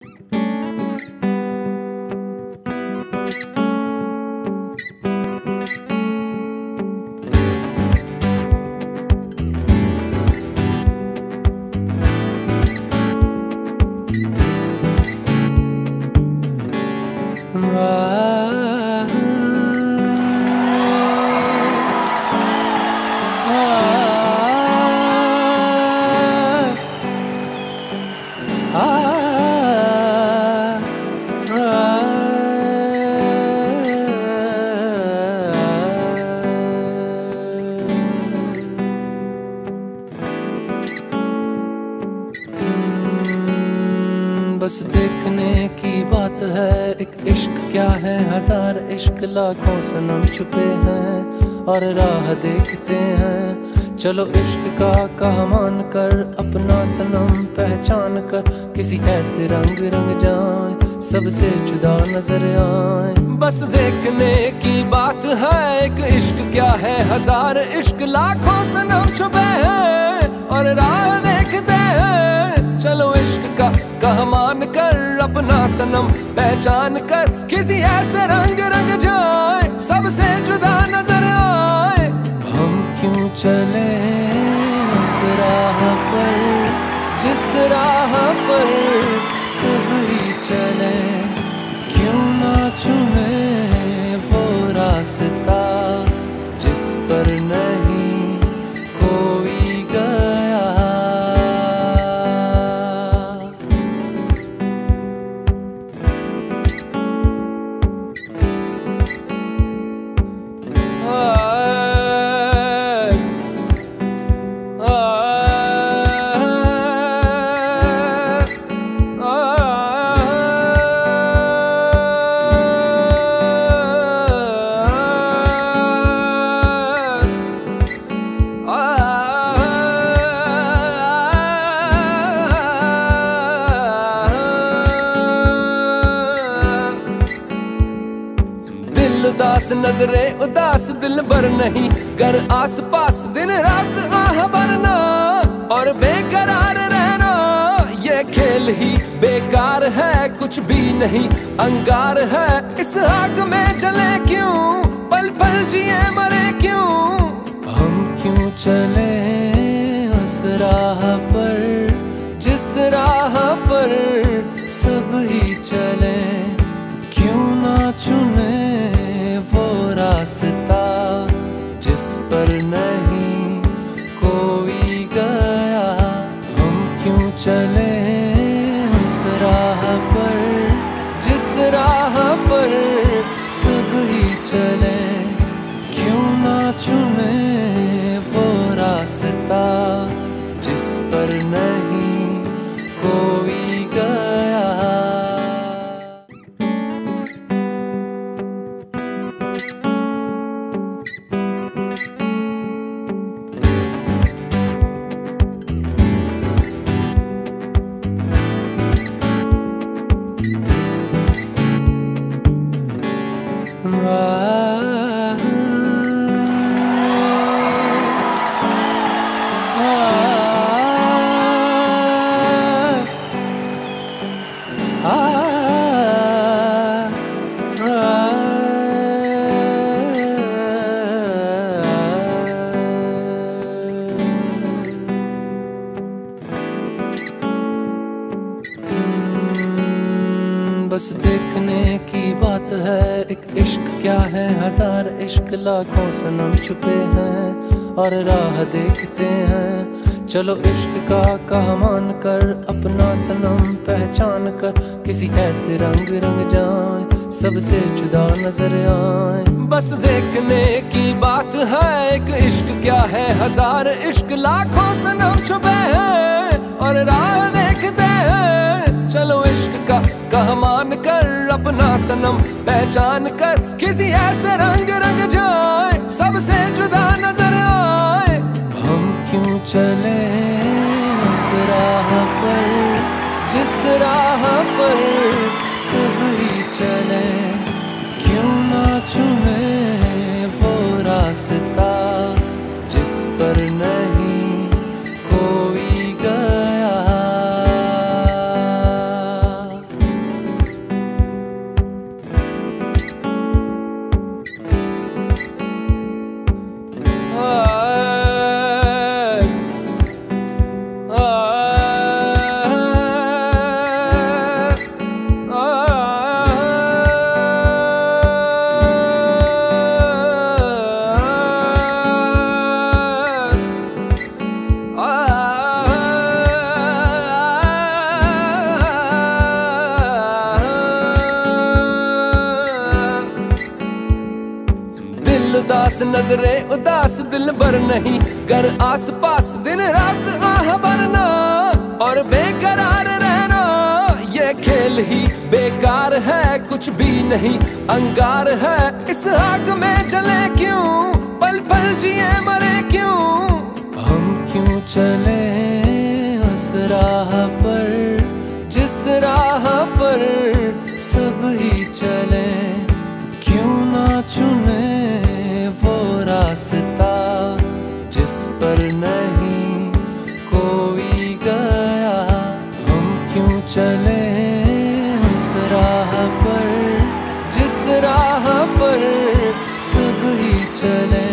बस देखने की बात है, एक इश्क क्या है, हजार इश्क लाखों सनम छुपे हैं और राह देखते हैं। चलो इश्क का मान कर, अपना सनम पहचान कर, किसी ऐसे रंग रंग जाए सबसे जुदा नजर आए। बस देखने की बात है, एक इश्क क्या है, हजार इश्क लाखों सनम छुपे हैं और राह देखते हैं। चलो इश्क का मान कर, अपना सनम पहचान कर, किसी ऐसे रंग रंग जाए सबसे जुदा नजर आए। हम क्यों चले उस राह पर, जिस राह पर सब ही चले, क्यों ना चुने वो रास्ता जिस पर नहीं कोई गया। उदास नजरे उदास दिल भर नहीं, कर आस पास दिन रात आह भरना और बेकरार रहना। ये खेल ही बेकार है, कुछ भी नहीं अंगार है, इस आग में जले क्यों, पल पल जिए मरे क्यों। हम क्यों चले उस राह पर, जिस राह पर सब ही चले, क्यों ना चुने वो रास्ता जिस पर नहीं कोई गया। हम क्यों चले उस राह पर, जिस राह पर सब ही चले, क्यों ना चुने वो रास्ता जिस पर नहीं कोई गया। बस देखने की बात है, एक इश्क क्या है, हजार इश्क लाखों सनम छुपे हैं और राह देखते हैं। चलो इश्क का मान कर, अपना सनम पहचान कर, किसी ऐसे रंग रंग जाए सबसे जुदा नजर आए। बस देखने की बात है, एक इश्क क्या है, हजार इश्क लाखों सनम छुपे हैं और राह देखते हैं। चलो इश्क का मान कर, अपना सनम पहचान कर, किसी ऐसे रंग रंग जाए सबसे जुदा नजर आए। हम क्यों चले उस राह पर, जिस राह पर सब ही चले, क्यों ना चुने वो रास्ता जिस पर नहीं कोई गया। नजरें उदास दिल भर नहीं, कर आस पास दिन रात आह भरना और बेकरार रहना। ये खेल ही बेकार है, कुछ भी नहीं अंगार है। इस आग में जले क्यों, पल पल जिए मरे क्यों। हम क्यों चले उस राह पर जिस राह पर सब ही चले, क्यों ना चुने वो रास्ता जिस पर नहीं कोई गया। हम क्यों चले उस राह पर जिस राह पर सब ही चले।